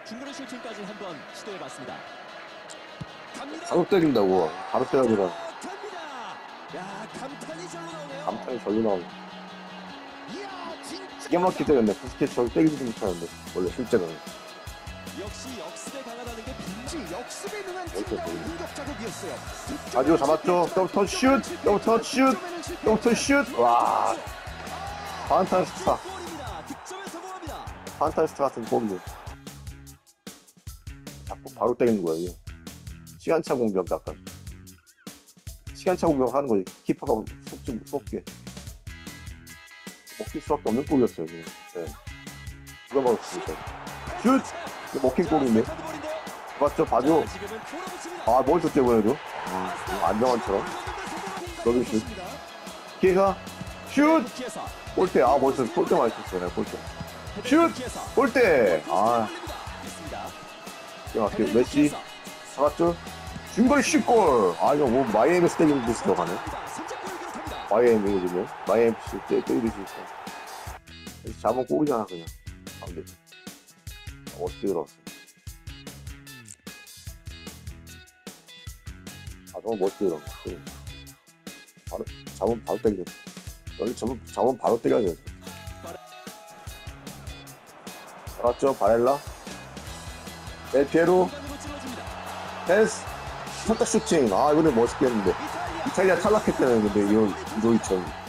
중거리 슈팅까지 한번 시도해봤습니다. 바로 때린다고. 바로 때려야 야, 감탄이 절로 나오네요. 감탄이 절로 나오네. 이야, 진짜 기가 막히게 때렸네. 부스케츠 저를 때리지도 못하는데. 원래 실제로는. 역시 역습에 강하다는 게 빈지 역습에 능한 어떻게 팀다운 공격 자극이었어요. 아디오 잡았죠. 더블턴 슛! 더블턴 슛! 더블턴 슛! 와. 판타스타. 득점에 성공합니다. 판타스타 같은 폼이. 자꾸 바로 때리는 거야, 이게. 시간차 공격 약간. 시간차 공격 하는 거지. 키퍼가 속게. 먹힐 수밖에 없는 골이었어요, 지금. 네. 누가 먹었습니까? 슛! 먹힌 골인데. 맞죠? 봐줘. 아, 머리도 떼보내줘. 안정환처럼. 너도 슛. 기회가. 슛! 골대. 아, 벌써 골대 많이 쳤어요, 골대. 슛! 골대! 아. 메시. 잡았죠? 중거리 슛골! 아, 이거 뭐, 마이애미 스테디움 부스 들어가네. 마이애미 요즘에. 마이애미 때리듯이 있어. 잡으면 골이잖아, 그냥. 안 돼. 어떻게 들어왔어. 아, 너무 멋지게 들어왔어. 바로, 잡으면 바로 때리겠어. 여기 잡으면 바로 때려야 돼. 알았죠? 바렐라. 델피에로. 패스. 첫타 슈팅. 아, 이번에 멋있게 했는데. 이탈리아 탈락했잖아요, 근데, 이노이천.